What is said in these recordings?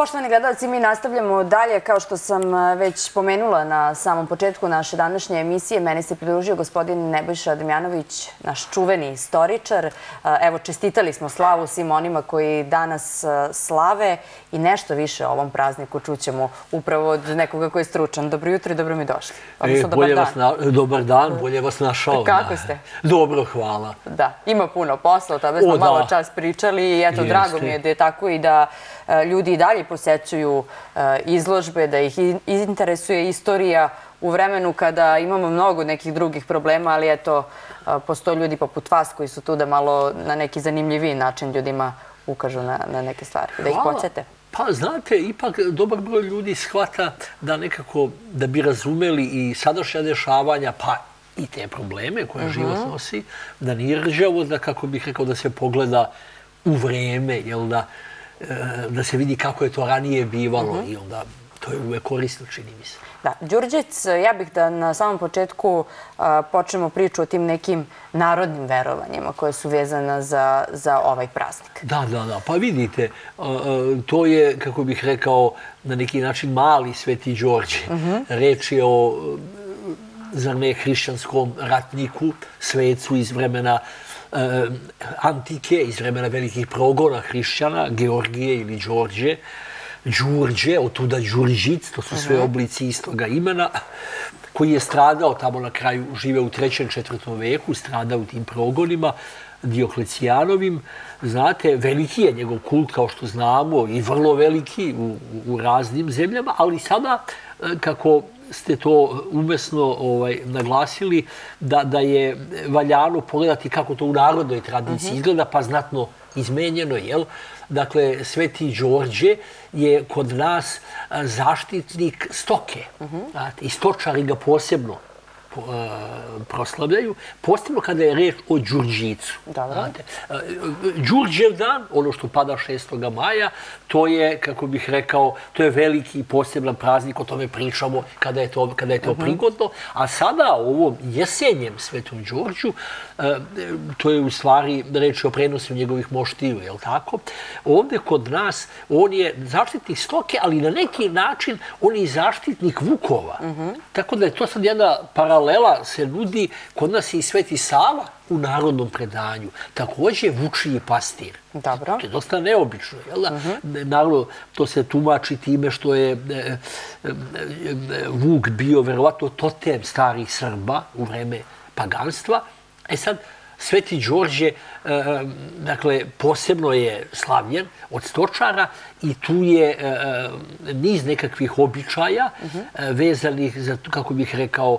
Poštovani gledalci, mi nastavljamo dalje. Kao što sam već pomenula na samom početku naše današnje emisije, meni se pridružio gospodin Nebojša Damjanović, naš čuveni istoričar. Evo, čestitali smo slavu svim onima koji danas slave i nešto više o ovom prazniku čućemo upravo od nekoga koji je stručan. Dobro jutro i dobro mi došli. Dobar dan, bolje vas našao. Kako ste? Dobro, hvala. Da, ima puno posla, o tome smo malo čas pričali i eto, drago mi je da je tako i da ljudi i dalje posećuju izložbe, da ih interesuje istorija u vremenu kada imamo mnogo nekih drugih problema, ali eto, postoje ljudi poput vas koji su tu da malo na neki zanimljiviji način ljudima ukažu na neke stvari, da ih podsjete. Pa znate, ipak dobar broj ljudi shvata da nekako, da bi razumeli i sadašnja dešavanja, pa i te probleme koje život nosi, da nije rđavo, da kako bih rekao, da se pogleda u vreme, jel da se vidi kako je to ranije bivalo i onda to je uvek korisno, čini mi se. Da, Đurđec, ja bih da na samom početku počnemo priču o tim nekim narodnim verovanjima koje su vezane za ovaj praznik. Da, pa vidite, to je, kako bih rekao, na neki način mali Sveti Đorđe. Reč je o, zar ne, hrišćanskom ratniku, svecu iz vremena antike, iz vremena velikih progona hrišćana, Georgije ili Đorđe, Đurđe, od tuda Đurđic, to su sve oblici istoga imena, koji je stradao tamo na kraju, žive u 3. i 4. veku, stradao u tim progonima Dioklecijanovim. Znate, veliki je njegov kult, kao što znamo, i vrlo veliki u raznim zemljama, ali sada, kako ste to umesno naglasili, da je valjano pogledati kako to u narodnoj tradiciji izgleda, pa znatno izmenjeno, jel? Dakle, Sveti Đorđe je kod nas zaštitnik stoke. I stočari ga posebno proslavljaju, posebno kada je reč o Đurđicu. Đurđev dan, ono što pada 6. maja, to je, kako bih rekao, to je veliki i poseban praznik, o tome pričamo kada je to prigodno. A sada, o ovom jesenjem Svetom Đorđu, to je u stvari reč o prenosu njegovih moštiju, je li tako? Ovde kod nas, on je zaštitnik stoke, ali na neki način on je i zaštitnik vukova. Tako da je to sad jedna paralela se nudi, kod nas je i Sveti Sava u narodnom predanju. Također vučiji pastir. Dobro. To je dosta neobično, jel da? Naravno, to se tumači time što je vuk bio verovatno totem starih Srba u vreme paganstva. E sad, Sveti Đorđe, dakle, posebno je slavljen od stočara i tu je niz nekakvih običaja vezanih za, kako bih rekao,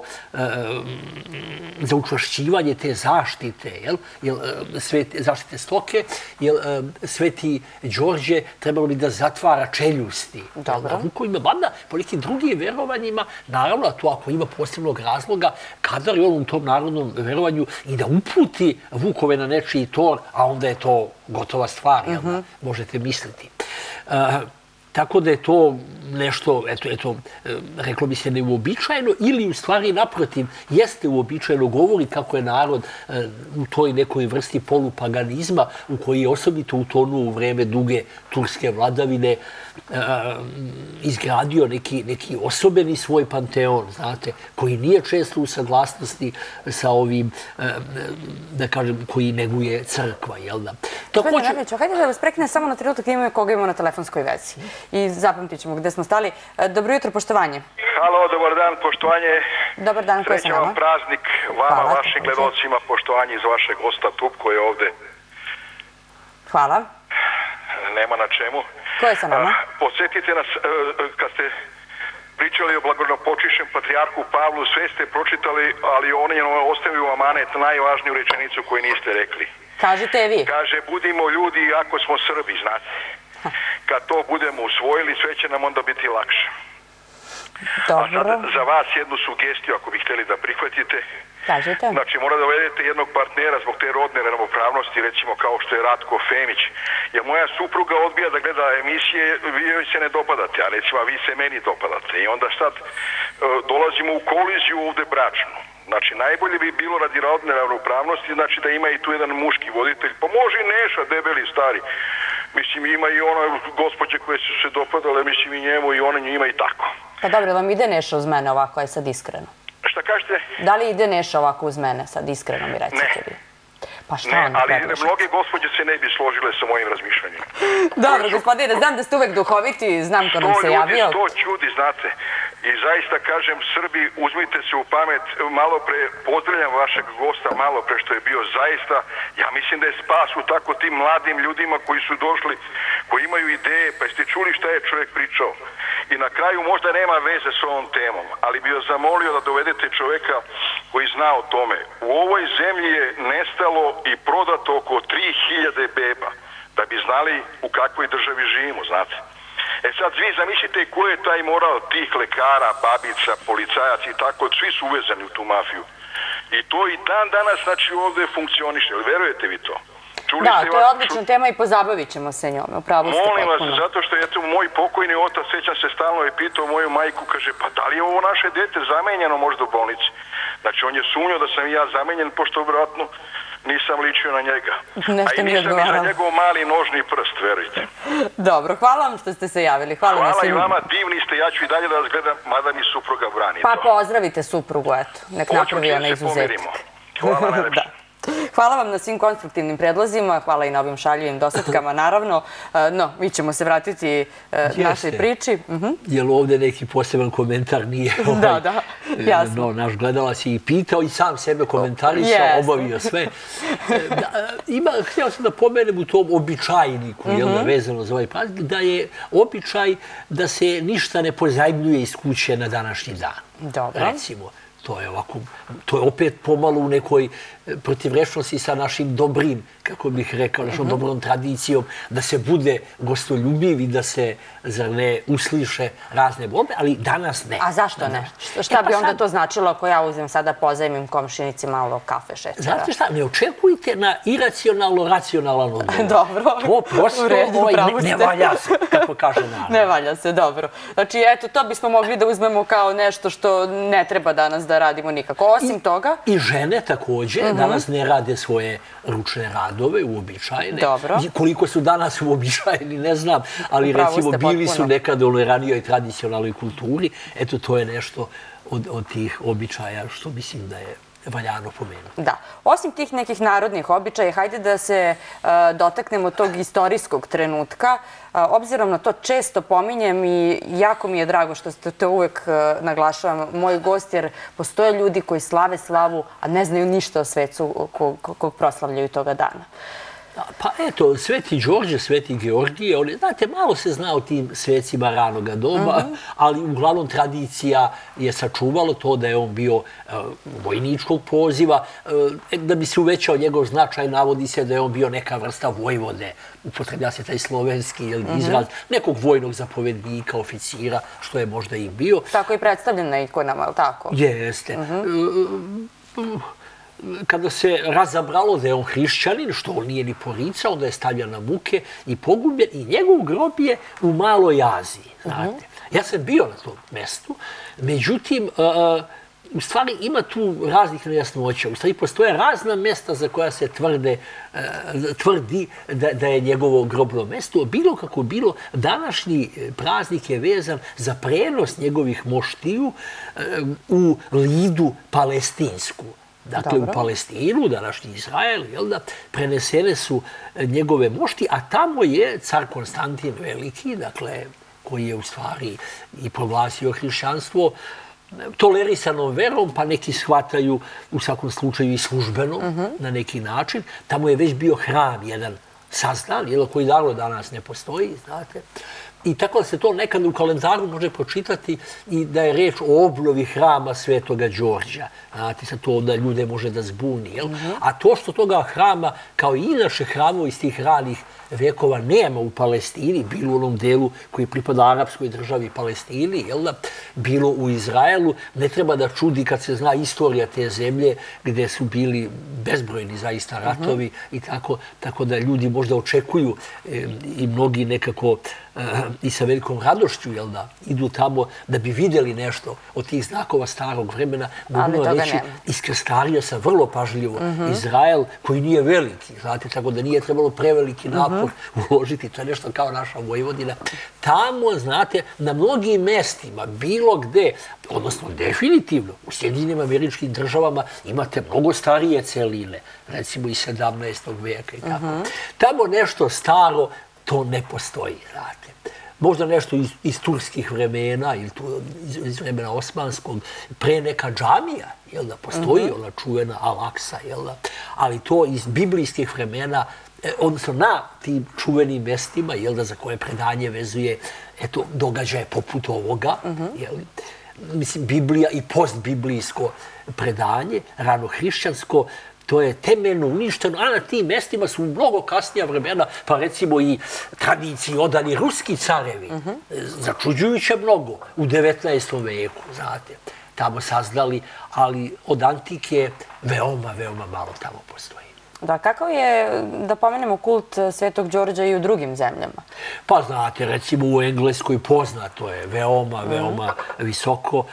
za učvršćivanje te zaštite, zaštite stoke, jer Sveti Đorđe trebalo bi da zatvara čeljusti na vukovima, mada po nekim drugim verovanjima, naravno, to ako ima posebnog razloga, kadar je on u tom narodnom verovanju i da uputi vukove na nečiji tor, a onda je to gotova stvar, možete misliti. Tako da je to nešto, eto, reklo bi se neuobičajeno ili u stvari naprotiv jeste uobičajeno, govori kako je narod u toj nekoj vrsti polupaganizma u koji je osobito utonuo u vreme duge turske vladavine izgradio neki osobeni svoj panteon, znate, koji nije često u saglasnosti sa ovim, da kažem, koji neguje crkva, jel da? Gospodine Nebojču, hajde da vas prekinem samo na trenutak, imamo koga imamo na telefonskoj vezi. I zapamtit ćemo gde smo stali. Dobro jutro, poštovanje. Halo, dobar dan, poštovanje. Dobar dan, ko je sa nama? Srećan vam praznik vama, vašim gledalcima, poštovanje iz vašeg gosta Tupko je ovde. Hvala. Nema na čemu. Ko je sa nama? Podsjetite nas, kad ste pričali o blagopočišćem patrijarhu Pavlu, sve ste pročitali, ali on je ostavio u amanet najvažniju rečenicu koju niste rekli. Kažite je vi. Kaže, budimo ljudi ako smo Srbi, znate. Kad to budemo usvojili, sve će nam onda biti lakše. Dobro. A sad za vas jednu sugestiju, ako bi htjeli da prihvatite. Kažete. Znači, mora da uvedete jednog partnera zbog te rodne ravnopravnosti, recimo kao što je Ratko Femić. Jer moja supruga odbija da gleda emisije, vi joj se ne dopadate, a recimo vi se meni dopadate. I onda sad dolazimo u koliziju ovde bračnu. Znači, najbolje bi bilo radi rodne ravnopravnosti, znači da ima i tu jedan muški voditelj. Pa može i Neša, debeli, stari. Mislim, ima i ono gospođe koje su se dopadale, mislim i njemu i ona njima i tako. Pa dobro, vam ide Neša uz mene ovako, je sad iskreno? Šta kažete? Da li ide Neša ovako uz mene, sad iskreno mi recite vi? Pa šta Ne, onda ali predlažete? mnoge gospođe se ne bi složile sa mojim razmišljanjima. Dobro, gospodine, znam da ste uvek duhoviti, znam ko nam se javio. To čudi, znate. I zaista kažem, Srbi, uzmite se u pamet, malo pre, pozdravljam vašeg gosta, malo pre što je bio zaista, ja mislim da je spas u tako tim mladim ljudima koji su došli, koji imaju ideje, pa jeste čuli šta je čovjek pričao. I na kraju možda nema veze s ovom temom, ali bi vas zamolio da dovedete čovjeka koji zna o tome. U ovoj zemlji je nestalo i prodato oko 3000 beba, da bi znali u kakvoj državi živimo, znate. E sad, vi zamislite ko je taj moral tih lekara, babica, policajaca i tako, svi su uvezani u tu mafiju. I to i dan danas, znači, ovdje funkcioniše. Verujete vi to? Da, to je odlična tema i pozabavit ćemo se njome. Upravo ste molim vas, potpuno. zato što eto, moj pokojni otac, sećam se, stalno je pitao moju majku, kaže, pa da li je ovo naše dete zamenjeno možda u bolnici? Znači, on je sumnjao da sam i ja zamenjen, pošto vratno nisam ličio na njega. Nešto a i nisam i za njegov mali nožni prst, verujte. Dobro, hvala vam što ste se javili. Hvala i vama, divni ste, ja ću i dalje da vas gledam, mada mi supruga brani. Pa pozdravite suprugu, eto, nek napravi ona izuzetak. Hvala najlepše. Hvala vam na svim konstruktivnim predlozima, hvala i na ovim šaljivim dosadkama, naravno. No, mi ćemo se vratiti našoj priči. Jer ovdje neki poseban komentar nije jasno. No, naš gledalac je i pitao i sam sebe komentarisao, obavio sve. Htio sam da pomenem u tom običajniku, vezano za ovaj praznik, da je običaj da se ništa ne pozajmljuje iz kuće na današnji dan. Dobro. Recimo. To je opet pomalo u nekoj protivrečnosti sa našim dobrim, kako bih rekao, našom dobrom tradicijom, da se bude gostoljubiv i da se, zar ne, usliše razne bombe, ali danas ne. A zašto ne? Šta bi onda to značilo ako ja uzem sada pozajmim komšinici malo kafe, šećera? Znate šta, ne očekujte na iracionalno-racionalan odgovor. Dobro. To prosto ne valja se, kako kaže narod. Ne valja se, dobro. Znači, eto, to bismo mogli da uzmemo kao nešto što ne treba danas da radimo nikako. Osim toga... I žene također danas ne rade svoje ručne radove, uobičajene. Dobro. Koliko su danas uobičajeni, ne znam, ali recimo bili su nekada u onoj ranijoj tradicionalnoj kulturi. Eto, to je nešto od tih običaja što mislim da je valjano pomenuti. Da. Osim tih nekih narodnih običaja, hajde da se dotaknemo tog istorijskog trenutka. Obzirom na to često pominjem i jako mi je drago što ste to uvek naglašavam moj gost, jer postoje ljudi koji slave slavu, a ne znaju ništa o svecu kog proslavljaju toga dana. Pa eto, Sveti Đorđe, Sveti Georgije, znate, malo se zna o tim svecima ranoga doba, ali uglavnom tradicija je sačuvalo to da je on bio vojničkog poziva. Da bi se uvećao njegov značaj, navodi se da je on bio neka vrsta vojvode. Upotreblja se taj slovenski izraz nekog vojnog zapovednika, oficira, što je možda i bio. Tako i predstavljena ikonama, ali tako? Jeste. Kada se razabralo da je on hrišćanin, što on nije ni poricao, onda je stavljan na muke i pogubljen i njegov grob je u Maloj Aziji. Ja sam bio na tom mestu, međutim, u stvari ima tu raznih nejasnoća. U stvari postoje razna mesta za koja se tvrdi da je njegovo grobno mesto. Bilo kako bilo, današnji praznik je vezan za prenos njegovih moštiju u Lidu palestinsku. Dakle, u Palestinu, današnji Izrael, prenesene su njegove mošti, a tamo je car Konstantin Veliki, dakle, koji je u stvari i proglasio hrišćanstvo tolerisanom verom, pa neki shvataju u svakom slučaju i službeno na neki način. Tamo je već bio hram jedan sazdan, koji danas ne postoji, znate. I tako da se to nekad u kalendaru može pročitati i da je reč o obnovi hrama Svetoga Đorđa. Znate, sad to onda ljude može da zbuni. A to što toga hrama, kao i inače hramova iz tih ranih vekova, nema u Palestini, bilo u onom delu koji pripada arapskoj državi Palestini, bilo u Izraelu, ne treba da čudi kad se zna istorija te zemlje gde su bili bezbrojni zaista ratovi i tako da ljudi možda očekuju i mnogi nekako i sa velikom radošću, jel da, idu tamo da bi vidjeli nešto od tih znakova starog vremena. Mogu reći, iskrstario sam vrlo pažljivo Izrael, koji nije veliki, znate, tako da nije trebalo preveliki napor uložiti, to je nešto kao naša Vojvodina. Tamo, znate, na mnogim mestima, bilo gde, odnosno definitivno, u Sjedinjenim Američkim Državama imate mnogo starije celine, recimo i 17. vijeka i tako. Tamo nešto staro, to ne postoji, znate. Možda nešto iz turskih vremena ili iz vremena osmanskog, pre neka džamija, jel da, postoji ona čuvena Al-Aksa, jel da, ali to iz biblijskih vremena, odnosno na tim čuvenim mestima, jel da, za koje predanje vezuje, eto, događaje poput ovoga, jel, mislim, Biblija i postbiblijsko predanje, ranohrišćansko, to je temeljno uništeno, a na tim mestima su mnogo kasnija vremena, pa recimo i tradiciji odani ruski carevi, začuđujuće mnogo, u 19. veku, znate, tamo saznali, ali od antike veoma, veoma malo tamo postoji. Da, kakav je, da pomenemo, kult Svetog Đorđa i u drugim zemljama? Pa znate, recimo u Engleskoj poznato je veoma, veoma visoko.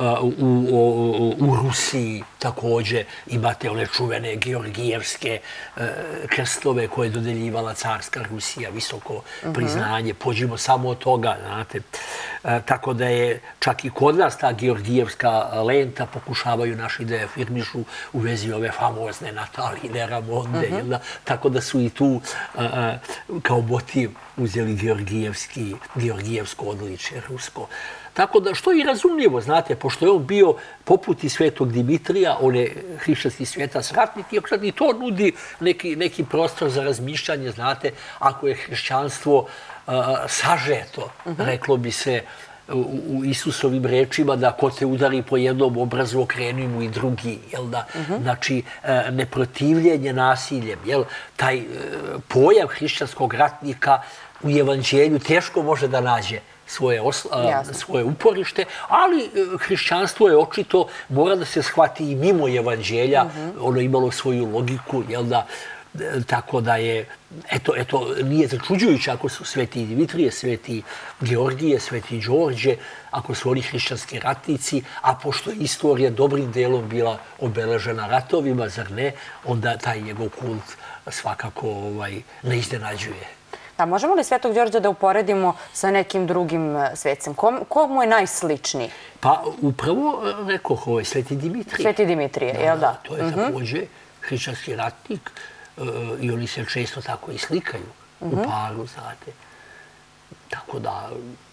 U Rusiji također imate one čuvene georgijevske krstove koje je dodeljivala carska Rusija, visoko priznanje. Pođimo samo od toga, znate. Tako da je čak i kod nas ta georgijevska lenta pokušavaju naši da je afirmišu u vezi ove famozne Nataline Ramonde. Tako da su i tu kao motiv uzeli georgijevsko odličje rusko. Tako da, što je i razumljivo, znate, pošto je on bio poput i Svetog Dimitrija, on je hrišćanski svetac ratnik, i to nudi neki prostor za razmišljanje, znate, ako je hrišćanstvo sažeto, reklo bi se u Isusovim rečima, da ko te udari po jednom obrazu, okreni mu i drugi, jel da? Znači, neprotivljenje nasiljem, jel? Taj pojam hrišćanskog ratnika u evanđelju teško može da nađe svoje uporište, ali hrišćanstvo je očito, mora da se shvati i mimo evanđelja, ono imalo svoju logiku, jel da? Tako da je, eto, nije začuđujuće ako su Sveti Dimitrije, Sveti Georgije, Sveti Đorđe, ako su oni hrišćanski ratnici, a pošto je istorija dobrim delom bila obeležena ratovima, zar ne, onda taj njegov kult svakako ne iznenađuje. A možemo li Svetog Đorđa da uporedimo sa nekim drugim svecem? Ko mu je najsličniji? Pa upravo, rekoh, Sveti Dimitrije. Sveti Dimitrije, jel da? To je također hrišćanski ratnik. I oni se često tako i slikaju u paru, znate. Tako da,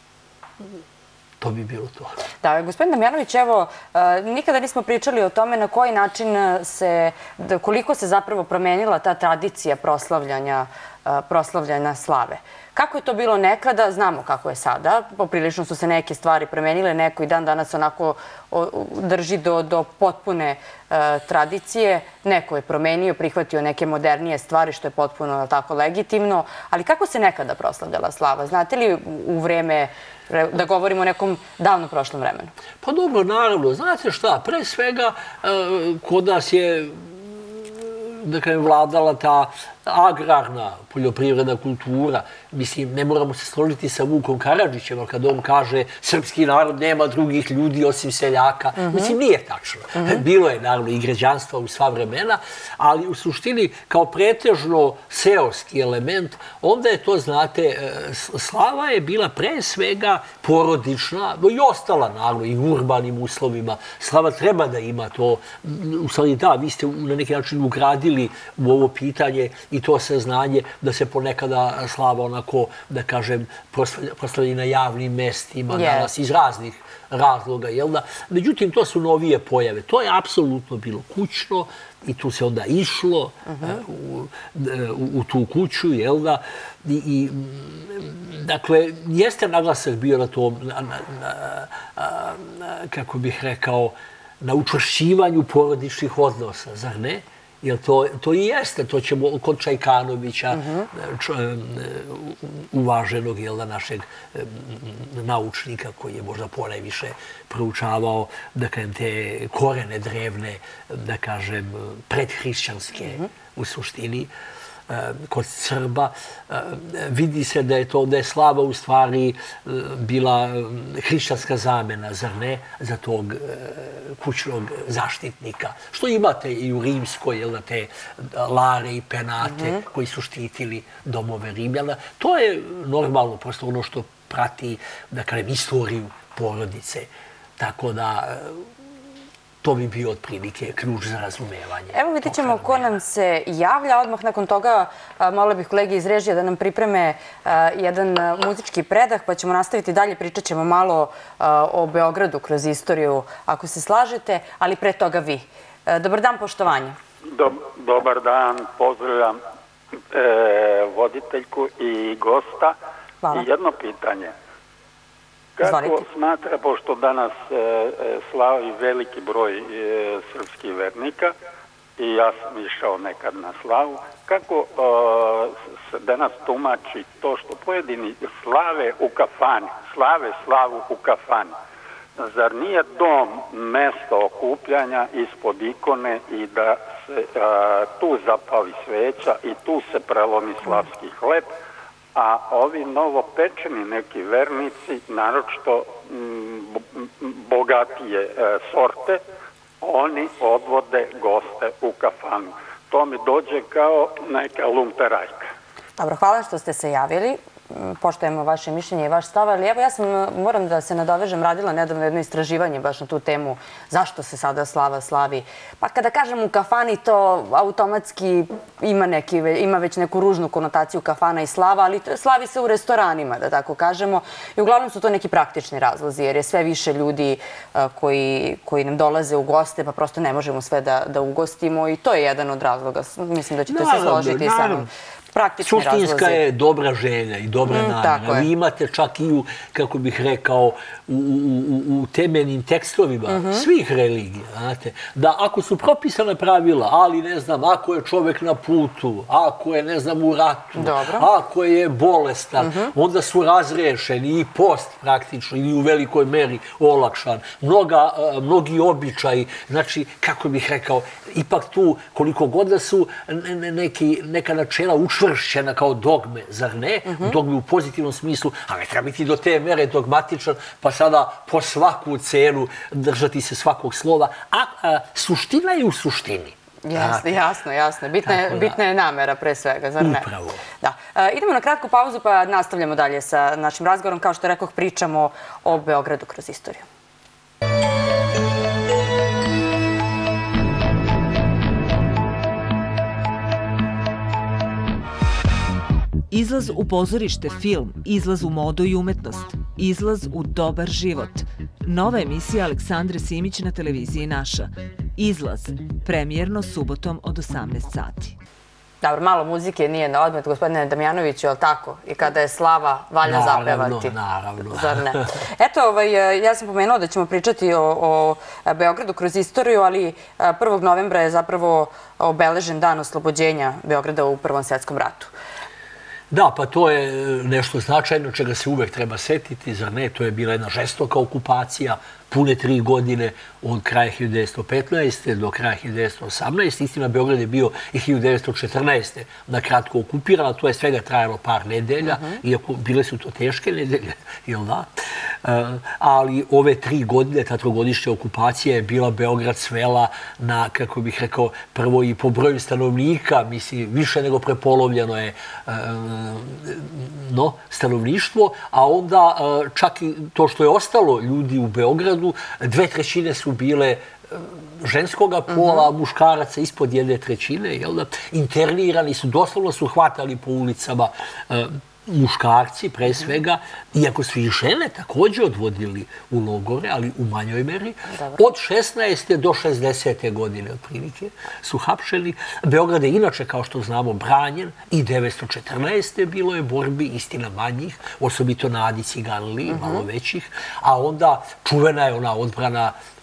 to bi bilo to. Da, gospodin Damjanović, evo, nikada nismo pričali o tome na koji način koliko se zapravo promenila ta tradicija proslavljanja slave. Kako je to bilo nekada, znamo kako je sada. Poprilično su se neke stvari promenile, neko i dan danas onako drži do potpune tradicije. Neko je promenio, prihvatio neke modernije stvari, što je potpuno tako legitimno. Ali kako se nekada proslavljala slava? Znate li u vreme, da govorimo o nekom davno prošlom vremenu? Pa dobro, naravno. Znate šta, pre svega kod nas je, da kažem, vladala ta agrarna poljoprivredna kultura. Mislim, ne moramo se složiti sa Vukom Karadžićem, ali kad on kaže srpski narod nema drugih ljudi osim seljaka. Mislim, nije tačno. Bilo je, naravno, i građanstva u sva vremena, ali u suštini, kao pretežno seoski element, onda je to, znate, slava je bila pre svega porodična, i ostala, naravno, i u urbanim uslovima. Slava treba da ima to. U stvari, da, vi ste na neki način ugradili u ovo pitanje i to saznanje da se ponekada slava onako, da kažem, proslavlja na javnim mestima, danas iz raznih razloga, jel da? Međutim, to su novije pojave. To je apsolutno bilo kućno i tu se onda išlo u tu kuću, jel da? I, dakle, jeste naglasak bio na tom, kako bih rekao, na učvršćivanju porodičnih odnosa, zar ne? Jer to i jeste, to ćemo kod Čajkanovića, uvaženog našeg naučnika koji je možda ponajviše proučavao, da kažem, te korene drevne, da kažem, predhrišćanske u suštini. kod Srba, vidi se da je slava u stvari bila hrišćanska zamena, zar ne, za tog kućnog zaštitnika. Što imate i u Rimskoj, te Lare i Penate koji su štitili domove Rimljana. To je normalno, prosto ono što prati, da kažem, istoriju porodice. Tako da to bi bio otprilike ključ za razumevanje. Evo vidjet ćemo ko nam se javlja. Odmah nakon toga molila bih kolege iz režije da nam pripreme jedan muzički predah, pa ćemo nastaviti dalje. Pričat ćemo malo o Beogradu kroz istoriju, ako se slažete, ali pre toga vi. Dobar dan, poštovanje. Dobar dan, pozdravljam voditeljku i gosta. I jedno pitanje. Kako smatra, pošto danas slavi veliki broj srpskih vernika i ja sam išao nekad na slavu, kako se danas tumači to što pojedini slave slavu u kafani? Zar nije dom mesto okupljanja ispod ikone i da se tu zapali sveća i tu se prelomi slavski hleb, a ovi novopečeni neki vernici, naročito bogatije sorte, oni odvode goste u kafanu. To mi dođe kao neka lumperajka. Dobro, hvala što ste se javili. Poštujemo vaše mišljenje i vaš stav, ali evo ja moram da se nadovežem, radila nedavno jedno istraživanje baš na tu temu zašto se sada slava slavi. Pa kada kažem u kafani, to automatski ima već neku ružnu konotaciju kafana i slava, ali slavi se u restoranima, da tako kažemo. I uglavnom su to neki praktični razlozi, jer je sve više ljudi koji nam dolaze u goste, pa prosto ne možemo sve da ugostimo i to je jedan od razloga. Mislim da ćete se složiti sa mnom. Suštinska je dobra želja i dobra namera. Vi imate čak i u, kako bih rekao, u temeljnim tekstovima svih religija, znate, da ako su propisana pravila, ali ne znam, ako je čovek na putu, ako je, ne znam, u ratu, ako je bolestan, onda su razrešeni i post praktično i u velikoj meri olakšan. Mnogi običaji, znači, kako bih rekao, ipak tu, koliko god da su neka načela učvršćena kao dogme, zar ne? Dogme u pozitivnom smislu, ali ne treba biti do te mere dogmatičan, pa sada po svaku cenu držati se svakog slova. A suština je u suštini. Jasno. Bitna je namera pre svega, zar ne? Upravo. Idemo na kratku pauzu pa nastavljamo dalje sa našim razgovorom. Kao što rekoh, pričamo o Beogradu kroz istoriju. Izlaz u pozorište, film, izlaz u modu i umetnost, izlaz u dobar život. Nova emisija Aleksandre Simić na televiziji Naša. Izlaz, premijerno subotom od 18 sati. Dobro, malo muzike nije na odmet, gospodine Damjanoviću, je li tako? I kada je slava, valja zapevati. Naravno. Zar ne? Eto, ja sam pomenula da ćemo pričati o Beogradu kroz istoriju, ali 1. novembra je zapravo obeležen dan oslobođenja Beograda u Prvom svjetskom ratu. Da, pa to je nešto značajno čega se uvek treba setiti, zar ne? To je bila jedna žestoka okupacija, pune 3 godine od kraja 1915. do kraja 1918. Istina, Beograd je bio i 1914. na kratko okupiran, a to je svega trajalo par nedelja, iako bile su to teške nedelje, jel da? Ali ove 3 godine, ta trogodišnja okupacija je bila Beograd svela na, kako bih rekao, prvo i po broju stanovnika, mislim, više nego prepolovljeno je stanovništvo, a onda čak i to što je ostalo ljudi u Beogradu, 2/3 su bile ženskoga pola, muškaraca ispod 1/3, internirani su, doslovno su hvatali po ulicama muškarci, pre svega, iako su i žene također odvodili u logore, ali u manjoj meri. Od 16. do 60. godine, otprilike, su hapšeni. Beograd je inače, kao što znamo, branjen i 914. bilo je borbi, istina manjih, osobito na Adi Ciganliji, malo većih, a onda čuvena je ona odbrana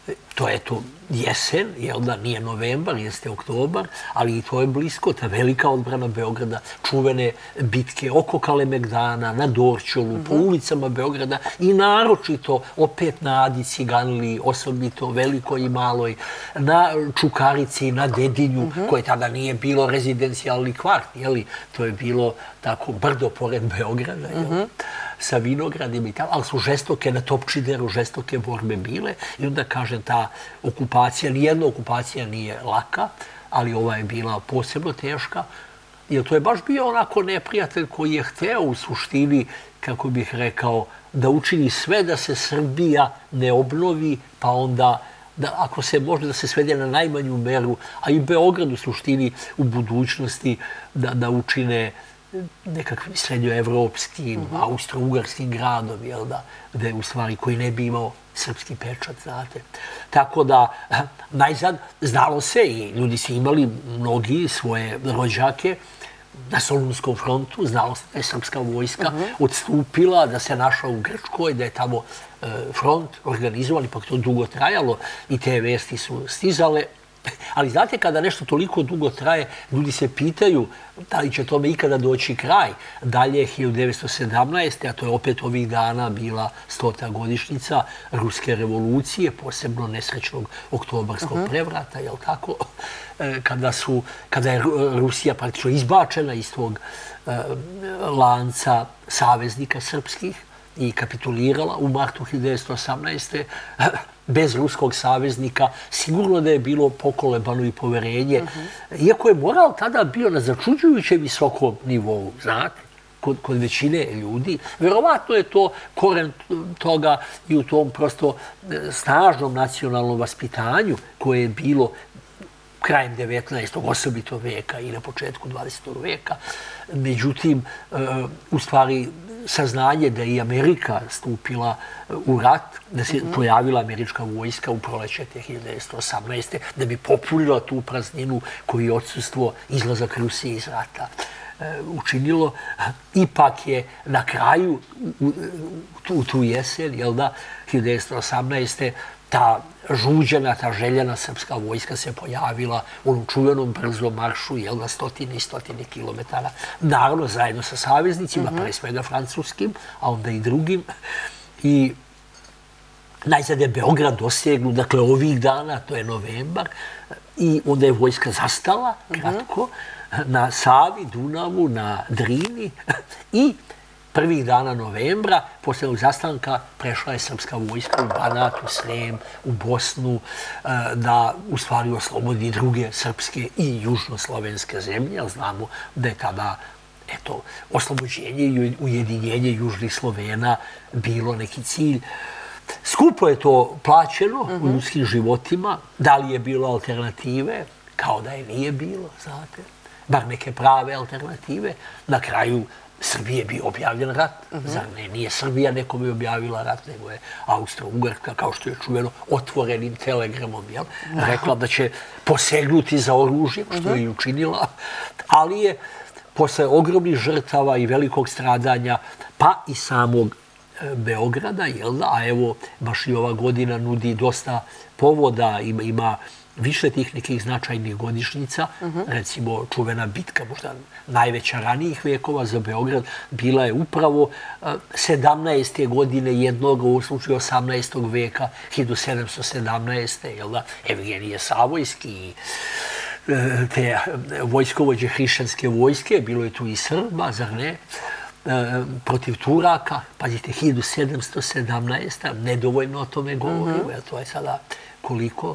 to je to jesen, jel da, nije novembar, jeste oktobar, ali i to je blisko, ta velika odbrana Beograda, čuvene bitke oko Kalemegdana, na Dorćolu, po ulicama Beograda i naročito opet na Adi Ciganliji, osobito Velikoj i Maloj, na Čukarici, na Dedinju, koje tada nije bilo rezidencijalni kvart, jeli, to je bilo tako brdo pored Beograda, jel, sa vinogradima i tako, ali su žestoke na Topčideru, žestoke borbe bile i onda, kažem, ta okupacija, nijedna okupacija nije laka, ali ova je bila posebno teška, jer to je baš bio onako neprijatelj koji je hteo u suštini, kako bih rekao, da učini sve da se Srbija ne obnovi, pa onda, ako se može da se svede na najmanju meru, a i Beograd u suštini u budućnosti da učine nekakvim srednjoevropskim, austro-ugarskim gradom, jel da, gde u stvari koji ne bi imao srpski pečat, znate. Tako da, najzad, znalo se i ljudi su imali mnogi svoje rođake na Solunskom frontu, znalo se da je srpska vojska odstupila, da se našla u Grčkoj, da je tamo front organizovan, ipak to dugo trajalo i te vesti su stizale. Ali znate, kada nešto toliko dugo traje, ljudi se pitaju da li će tome ikada doći kraj. Dalje, 1917. a to je opet ovih dana bila 100. godišnjica Ruske revolucije, posebno nesrećnog oktobarskog prevrata, jel tako? Kada je Rusija praktično izbačena iz tog lanca saveznika srpskih i kapitulirala u martu 1918. Bez ruskog saveznika, sigurno da je bilo pokolebano i poverenje. Iako je moral tada bio na začuđujuće visokom nivou, znate, kod većine ljudi. Verovatno je to koren toga i u tom prosto snažnom nacionalnom vaspitanju koje je bilo krajem 19. osobito veka i na početku 20. veka. Međutim, u stvari, saznanje da je i Amerika stupila u rat, da se pojavila američka vojska u proleće 1918. da bi popunila tu prazninu koju je odsustvo izlazak Rusije iz rata učinilo. Ipak je na kraju, u tu jesen, jel da, 1918. ta žuđena, ta željena srpska vojska se pojavila u onom čuvenom brzom maršu, jel, na stotine i stotine kilometara. Naravno, zajedno sa saveznicima, pre svega francuskim, a onda i drugim. I najzad je Beograd dosegnut, dakle, ovih dana, to je novembar, i onda je vojska zastala, kratko, na Savi, Dunavu, na Drini i prvih dana novembra, posle ovog zastanka, prešla je srpska vojska u Banat, u Srem, u Bosnu, da u stvari oslobodi druge srpske i južnoslovenske zemlje, jer znamo da je tada oslobođenje i ujedinjenje južnih Slovena bilo neki cilj. Skupo je to plaćeno u ljudskim životima. Da li je bilo alternative? Kao da je nije bilo, znate. Bar neke prave alternative. Na kraju Srbije je bio objavljen rat. Zar ne? Nije Srbija nekome objavila rat, nego je Austro-Ugarska, kao što je čuveno, otvorenim telegramom, rekla da će posegnuti za oružjem, što je i učinila. Ali je posle ogromnih žrtava i velikog stradanja, pa i samog Beograda, a evo, baš i ova godina nudi dosta povoda, ima više tih nekih značajnih godišnjica, recimo čuvena bitka, možda najveća ranijih vekova za Beograd, bila je upravo 17. godine jednog, u slučaju 18. veka, 1717. Evgenije Savojski i te vojskovođe hrišćanske vojske, bilo je tu i Srba, zar ne, protiv Turaka, pazite, 1717. Nedovoljno o tome govorimo, to je sada koliko?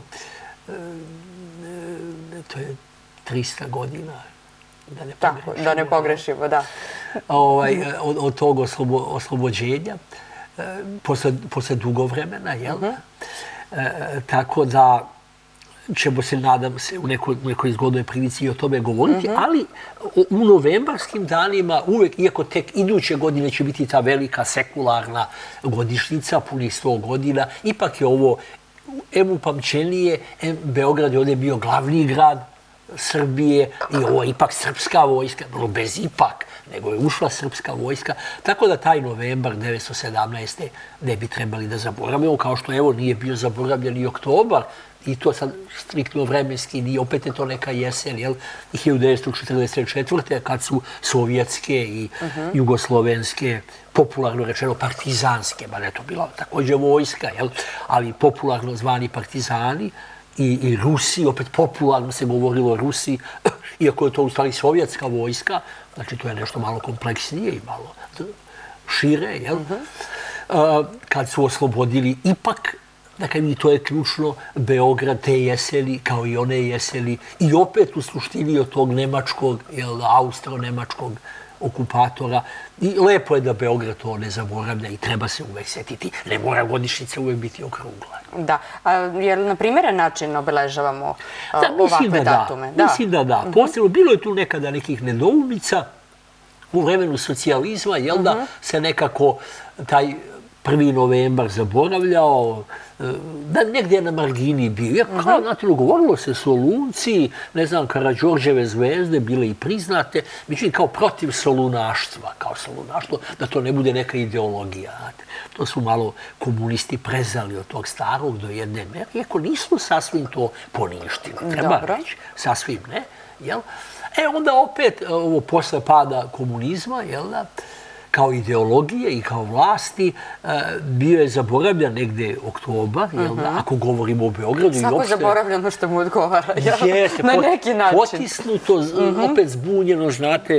To je 300 godina, da ne pogrešimo, da. Od tog oslobođenja, posle dugo vremena, jel? Tako da ćemo se, nadam se, u nekoj zgodnoj prilici i o tome govoriti, ali u novembarskim danima uvek, iako tek iduće godine će biti ta velika sekularna godišnjica, punih 100 godina, ipak je ovo upamćenije. Beograd je ovdje bio glavni grad Srbije i ovo je ipak srpska vojska, bilo bez ipak, nego je ušla srpska vojska. Tako da taj novembar 1917. ne bi trebali da zaboravimo, kao što evo nije bio zaboravljen i oktobar, i to sad striktno vremenski, nije, opet je to neka jesen, jel? I 1944. kad su sovjetske i jugoslovenske, popularno rečeno partizanske, bar je to bila također vojska, jel? Ali popularno zvani partizani, i Rusi, opet popularno se govorilo o Rusi, iako je to u stvari sovjetska vojska, znači to je nešto malo kompleksnije i malo šire, jel? Kad su oslobodili ipak, dakle, i to je ključno, Beograd te jeseni, kao i one jeseni, i opet u suštini od tog nemačkog, austro-nemačkog okupatora. I lepo je da Beograd to ne zaboravlja i treba se uvek setiti. Ne mora godišnjica uvek biti okrugla. Da. Je li na primjeren način obeležavamo ovakve datume? Mislim da da. Posebno, bilo je tu nekada nekih nedoumica u vremenu socijalizma, jel da se nekako taj 1. novembar zaboravljao, da negdje na margini bio. Kao, znate, govorilo se Solunci, ne znam, Karađorđeve zvezde bile i priznate, međutim, kao protiv solunaštva, kao solunaštvo, da to ne bude neka ideologija. To su malo komunisti prezali od tog starog do jedne mere, iako nisu sasvim to poništili. Treba reći, sasvim ne, jel? Onda opet, ovo posle pada komunizma, jel da, kao ideologije i kao vlasti, bio je zaboravljan negde oktobar, ako govorimo o Beogradu. Svako zaboravlja ono što mu odgovara, na neki način. Potisnuto, opet zbunjeno, znate,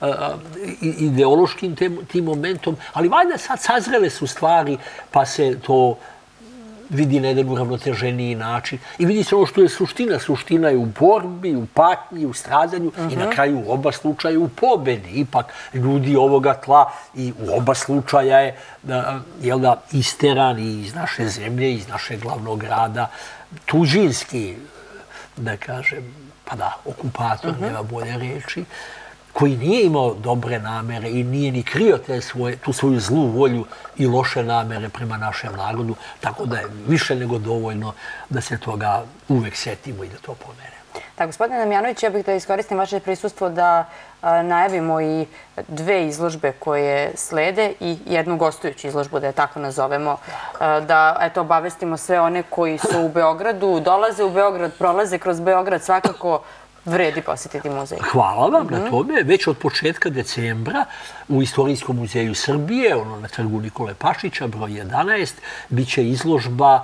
ideološkim tim momentom, ali valjda sad sazrele su stvari, pa se to vidi na jedan uravnoteženiji način. I vidi se ono što je suština. Suština je u borbi, u patnji, u stradanju i na kraju u oba slučaja u pobedi. Ipak ljudi ovoga tla i u oba slučaja je isteran iz naše zemlje, iz našeg glavnog grada, tuđinski, da kažem, pa da, okupator, nema bolje reči, koji nije imao dobre namere i nije ni krio tu svoju zlu volju i loše namere prema našem narodu, tako da je više nego dovoljno da se toga uvek setimo i da to pomenemo. Da, gospodine Damjanović, ja bih da iskoristim vaše prisustvo da najavimo i 2 izložbe koje slede i jednu gostujuću izložbu, da je tako nazovemo, da obavestimo sve one koji su u Beogradu, dolaze u Beograd, prolaze kroz Beograd, svakako vredi posjetiti muzej. Hvala vam na tome. Već od početka decembra u Istorijskom muzeju Srbije, na trgu Nikole Pašića, broj 11, bit će izložba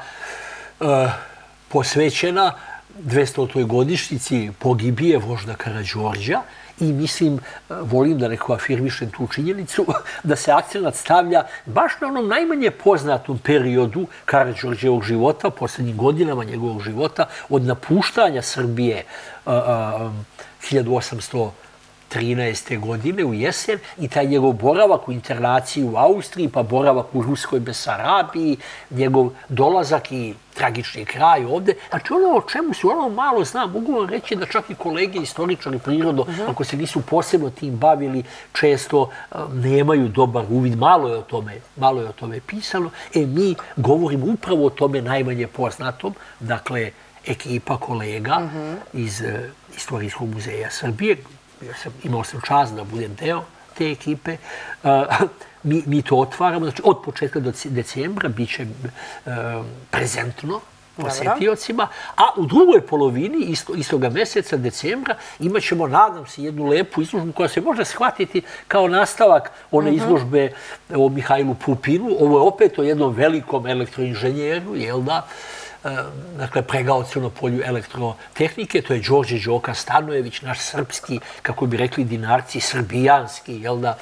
posvećena 200. godišnjici pogibije vožda Karađorđa i mislim, volim da neko afirmišem tu činjenicu, da se akcenat stavlja baš na onom najmanje poznatom periodu Karađorđevog života, posljednjim godinama njegovog života, od napuštanja Srbije 1813. godine u jesen i taj njegov boravak u internaciji u Austriji, pa boravak u Ruskoj Besarabiji, njegov dolazak i tragični kraj ovde. Znači ono o čemu se ono malo zna, mogu vam reći da čak i kolege istoričari prirodo, ako se nisu posebno tim bavili, često nemaju dobar uvid, malo je o tome pisano. Mi govorimo upravo o tome najmanje poznatom, dakle, ekipa kolega iz Istorijskog muzeja Srbije. Imao sam čast da budem deo te ekipe. Mi to otvaramo. Znači, od početka do decembra bit će prezentno posjetiocima, a u drugoj polovini istoga meseca, decembra, imat ćemo, nadam se, jednu lepu izložbu koja se može shvatiti kao nastavak one izložbe o Mihajlu Pupinu. Ovo je opet o jednom velikom elektroinženjeru, jel da? Dakle, pregaocu na polju elektrotehnike, to je Đorđe Đoka Stanojević, naš srpski, kako bi rekli dinarci, srbijanski, jel da,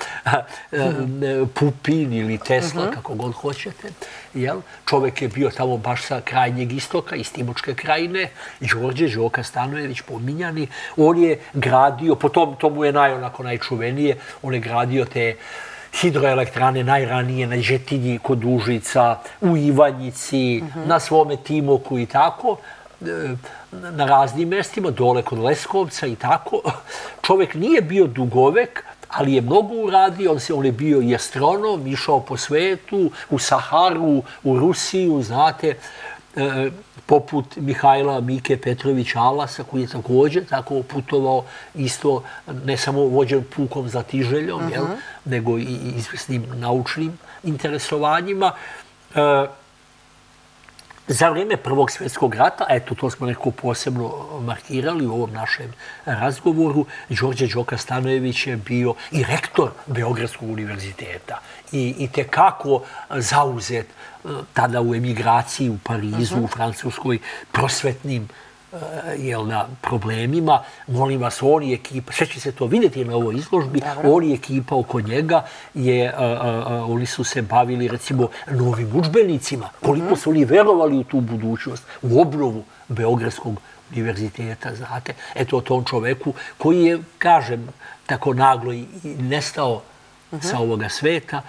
Pupin ili Tesla, kako god hoćete, jel? Čovek je bio tamo baš sa krajnjeg istoka, iz Timočke krajine, Đorđe Đoka Stanojević, pominjani. On je gradio, potom to mu je najčuvenije, on je gradio te hidroelektrane najranije na Đetinji kod Užica, u Ivanjici, na svome Timoku i tako, na raznim mestima, dole kod Leskovca i tako. Čovek nije bio dugovek, ali je mnogo uradio, on je bio i astronom, išao po svetu, u Saharu, u Rusiju, znate, poput Mihajla Mike Petrovića Alasa, koji je također tako putovao isto, ne samo vođen pukom za tiželjom, nego i izvrsnim naučnim interesovanjima. Za vrijeme Prvog svjetskog rata, eto, to smo nekako posebno markirali u ovom našem razgovoru, Đorđe Đoka Stanojević je bio i rektor Beogradskog univerziteta i tekako zauzet tada u emigraciji u Parizu, u Francuskoj, prosvetnim problemima. Molim vas, on i ekipa, sve će se to vidjeti na ovoj izložbi, on i ekipa oko njega, oni su se bavili recimo novim udžbenicima, koliko su oni verovali u tu budućnost, u obnovu Beogradskog univerziteta, znate. Eto o tom čoveku koji je, kažem, tako naglo i nestao sa ovoga sveta,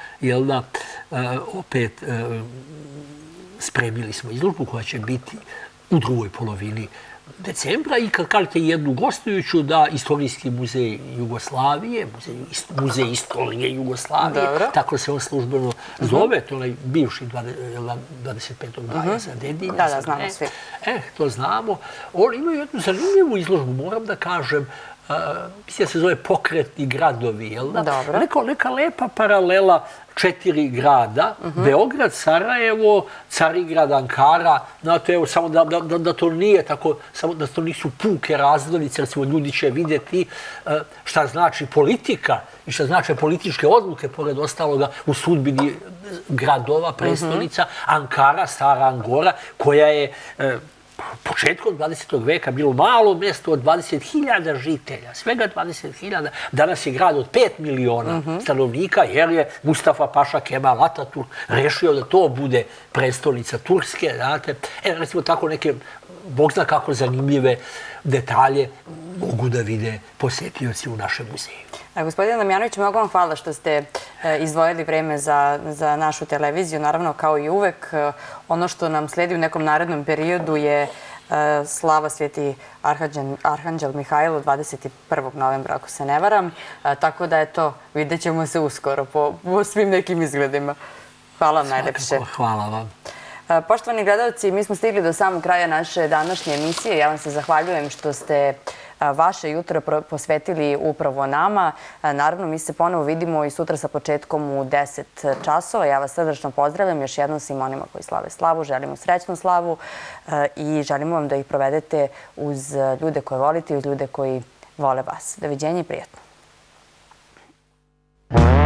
opet spremili smo izložbu koja će biti u drugoj polovini decembra i kad kažete jednu gostujuću da Istorijski muzej Jugoslavije, muzej istorije Jugoslavije, tako se on službeno zove, to je bivši 25. maja za Dedinja. Da, znamo svi. To znamo. Oni imaju jednu zanimljivu izložbu, moram da kažem, mislim da se zove Pokretni gradovi, jel da? Neka lepa paralela 4 grada, Beograd, Sarajevo, Carigrad, Ankara, znate, evo, samo da to nije tako, samo da to nisu puke razglednice, recimo ljudi će vidjeti šta znači politika i šta znači političke odluke, pored ostaloga, u sudbini gradova, prestonica, Ankara, Stara Angora, koja je početkom 20. veka bilo malo mjesto od 20.000 žitelja, svega 20.000. Danas je grad od 5 miliona stanovnika, jer je Mustafa Paša Kemal Ataturk rešio da to bude prestolnica Turske. Recimo tako neke, Bog zna kako zanimljive detalje mogu da vide posjetioci u našem muzeju. Gospodine Damjanović, mnogo vam hvala što ste izdvojili vreme za našu televiziju. Naravno, kao i uvek, ono što nam sledi u nekom narednom periodu je slava Sveti Arhanđel Mihajlo 21. novembra, ako se ne varam. Tako da, eto, vidjet ćemo se uskoro po svim nekim izgledima. Hvala vam najlepše. Hvala vam. Poštovani gledalci, mi smo stigli do samog kraja naše današnje emisije. Ja vam se zahvaljujem što ste vaše jutro posvetili upravo nama. Naravno, mi se ponovo vidimo i sutra sa početkom u 10 časova. Ja vas srdačno pozdravljam još jednom svim onima koji slave slavu. Želimo srećnu slavu i želimo vam da ih provedete uz ljude koje volite i uz ljude koji vole vas. Doviđenja i prijatno.